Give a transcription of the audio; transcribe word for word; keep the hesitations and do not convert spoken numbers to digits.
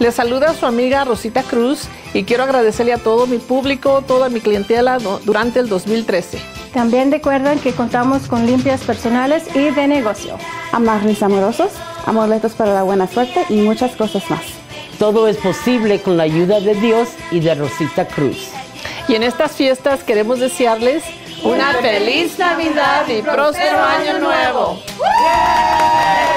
Les saluda su amiga Rosita Cruz y quiero agradecerle a todo mi público, toda mi clientela durante el dos mil trece. También recuerden que contamos con limpias personales y de negocio, amarres amorosos, amuletos para la buena suerte y muchas cosas más. Todo es posible con la ayuda de Dios y de Rosita Cruz. Y en estas fiestas queremos desearles una feliz Navidad y próspero Año Nuevo.